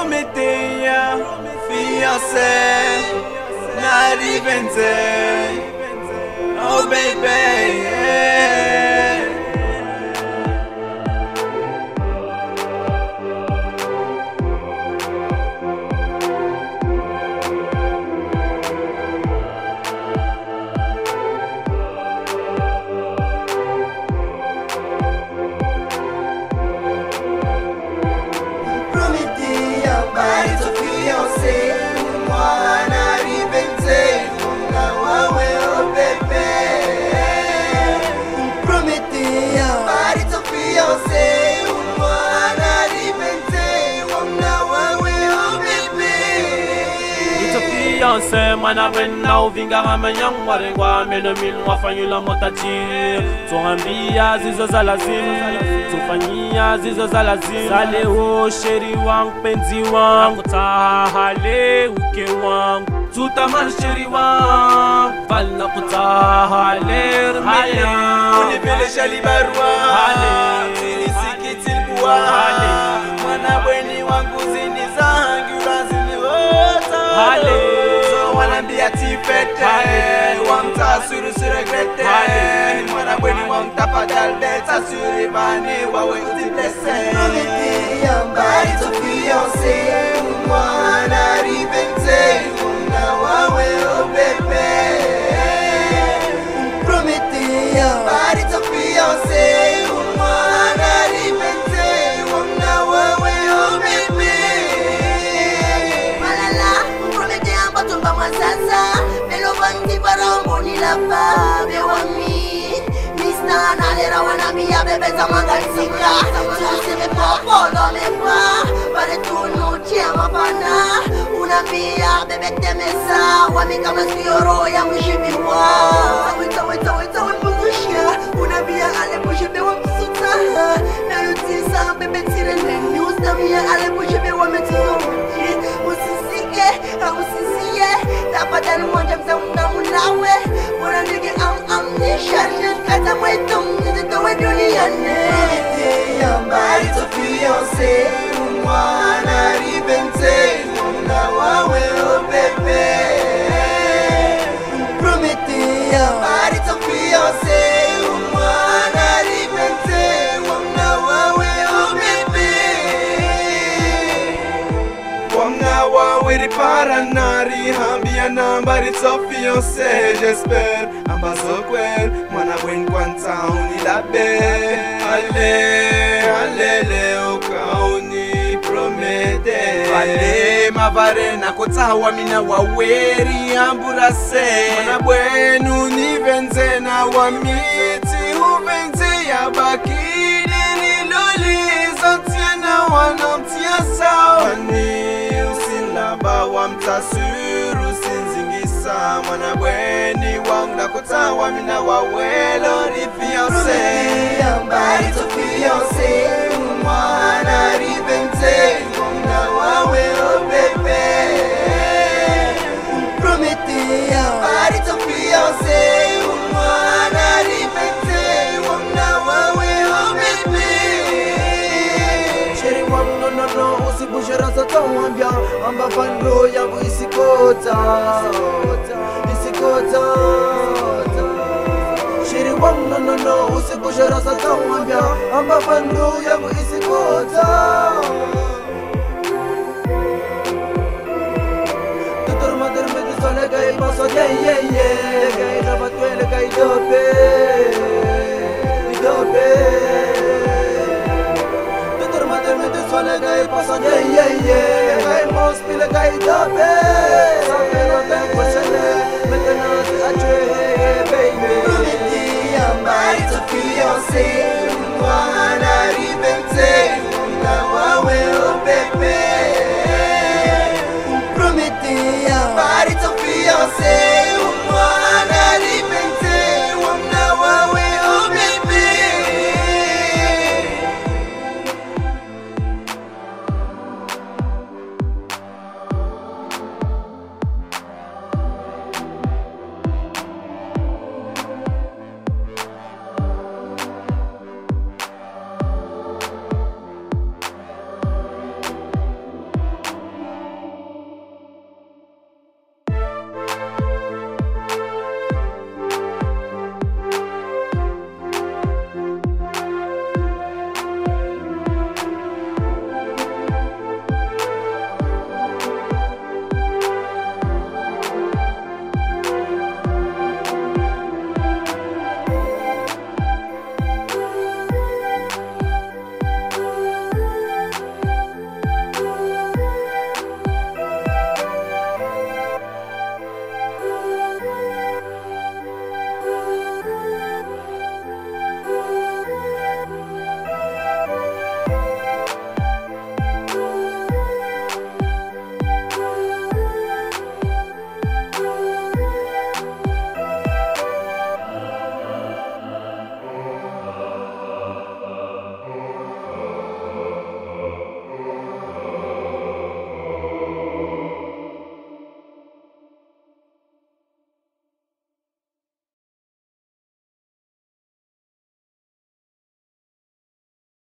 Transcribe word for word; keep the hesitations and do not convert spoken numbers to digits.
Promettia, fiancé, nari vente. Oh baby, yeah. Fiancé, mana wenna uvinga hamanyang warengwa meno mil wafanyula motati Tuhambia zizo za lazim Tufanyia zizo za lazim Sale ho sheri wang penzi wang Kutahale uke wang Tutaman sheri wang Valna kutahale rmele Unipele shali barwa Hale Tilisiki tilbuwa Hale Mwana bweni wangu zini zangu Razili wota Hale Wanambia tifete Wamta suru suregrete Mwana bweni wamta padalde Tasuri bani wawe uti blesse Promettia, marito fiancé Mwana rivente Una wawe o bebe Promettia, marito fiancé Mwana rivente Una wawe o bebe Malala, promettia mbatumba mwasasa Melo bangi barambo nilapa Bewami Misna nalera wanamia bebe za mangatika Tuseme popolo mepa Pare tunu chia mapana Unamia bebe temesa Wami kama siyoro ya mshimiwa Wita wita wita wembuzusha Unamia ale mshime wa msuta Na yutisa bebe tire neni Ustamia ale mshime wa metino Usisike, usisiye Tapadani mwanja mza unamulawe Mwana nige am am nisharje Kata mwetum nizito weduniane Promettia, marito fiancé Mwana rivente Mwana wawe o bebe Promettia, marito fiancé Mwana rivente Mwana wawe o bebe Wamna wawiri para nari Hambia nambari to fiancé J'espère ambazo kwen Mwana bwen kwanta unilabe Ale, ale leo kauni promete Ale mavare na kota wamina waweri amburase Mwana bwenu ni venze na wamiti Uvenze ya bakini niloliza Tiena wanamtia sawa Usinlaba wamtasuru sinzingisa Mwana bweni wangu na kota wamina wawelo ni fiancé Promettia, marito fiancé Mwana rivente Mwana wawe o bebe Promettia, marito fiancé Mwana rivente Mwana wawe o bebe Sheri wang no no no usibushe rasa tawambia Amba pando yangu isikota Isikota Sheri wang no no no usibushe rasa tawambia Amba pando yangu isikota Tutur mater me tu sole gay paso de